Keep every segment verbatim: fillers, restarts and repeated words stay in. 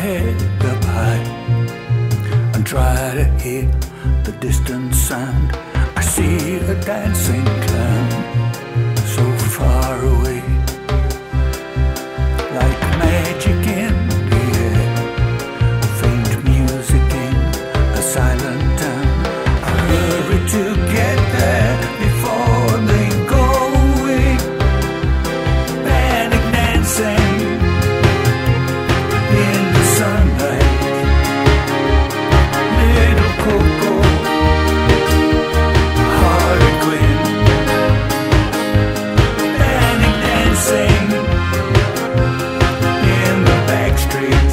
head up high and try to hear the distant sound. I see a dancing clown so far away, like magic in the air, faint music in a silent town. I hurry to get there before they go away. Panic dancing in the sunlight, little Coco, Harlequin. Panic dancing in the back street,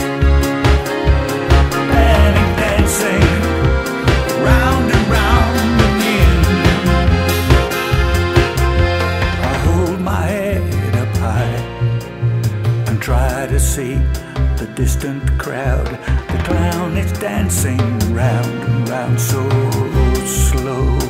panic dancing round and round again. I hold my head up high and try to see the distant crowd. The clown is dancing round and round so slow.